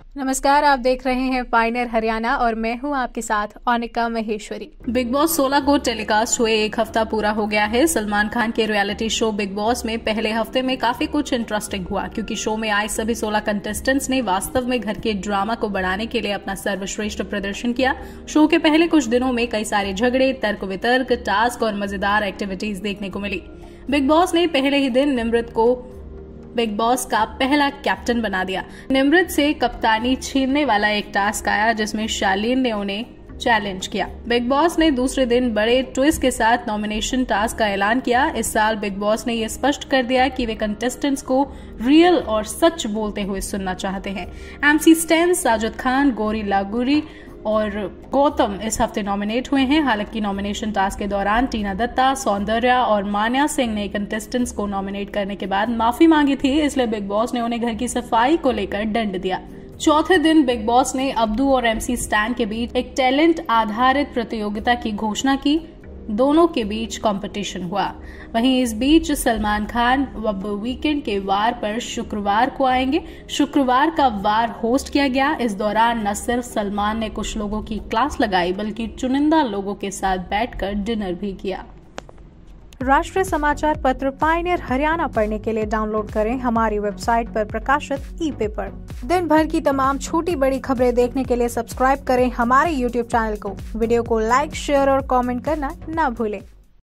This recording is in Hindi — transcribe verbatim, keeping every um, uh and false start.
नमस्कार, आप देख रहे हैं पायनियर हरियाणा और मैं हूं आपके साथ अनिका महेश्वरी। बिग बॉस सोलह को टेलीकास्ट हुए एक हफ्ता पूरा हो गया है। सलमान खान के रियलिटी शो बिग बॉस में पहले हफ्ते में काफी कुछ इंटरेस्टिंग हुआ, क्योंकि शो में आए सभी सोलह कंटेस्टेंट्स ने वास्तव में घर के ड्रामा को बढ़ाने के लिए अपना सर्वश्रेष्ठ प्रदर्शन किया। शो के पहले कुछ दिनों में कई सारे झगड़े, तर्क वितर्क, टास्क और मजेदार एक्टिविटीज देखने को मिली। बिग बॉस ने पहले ही दिन निमृत को बिग बॉस का पहला कैप्टन बना दिया। निमृत से कप्तानी छीनने वाला एक टास्क आया, जिसमें शालीन ने उन्हें चैलेंज किया। बिग बॉस ने दूसरे दिन बड़े ट्विस्ट के साथ नॉमिनेशन टास्क का ऐलान किया। इस साल बिग बॉस ने यह स्पष्ट कर दिया कि वे कंटेस्टेंट्स को रियल और सच बोलते हुए सुनना चाहते हैं। एमसी स्टैन, साजिद खान, गौरी लागूरी और गौतम इस हफ्ते नॉमिनेट हुए हैं। हालांकि नॉमिनेशन टास्क के दौरान टीना दत्ता, सौंदर्या और मान्या सिंह ने कंटेस्टेंट्स को नॉमिनेट करने के बाद माफी मांगी थी, इसलिए बिग बॉस ने उन्हें घर की सफाई को लेकर दंड दिया। चौथे दिन बिग बॉस ने अब्दू और एमसी स्टैन के बीच एक टैलेंट आधारित प्रतियोगिता की घोषणा की। दोनों के बीच कंपटीशन हुआ। वहीं इस बीच सलमान खान अब वीकेंड के वार पर शुक्रवार को आएंगे। शुक्रवार का वार होस्ट किया गया। इस दौरान न सिर्फ सलमान ने कुछ लोगों की क्लास लगाई, बल्कि चुनिंदा लोगों के साथ बैठकर डिनर भी किया। राष्ट्रीय समाचार पत्र पायनियर हरियाणा पढ़ने के लिए डाउनलोड करें हमारी वेबसाइट पर प्रकाशित ई पेपर। दिन भर की तमाम छोटी बड़ी खबरें देखने के लिए सब्सक्राइब करें हमारे यूट्यूब चैनल को। वीडियो को लाइक, शेयर और कमेंट करना ना भूलें।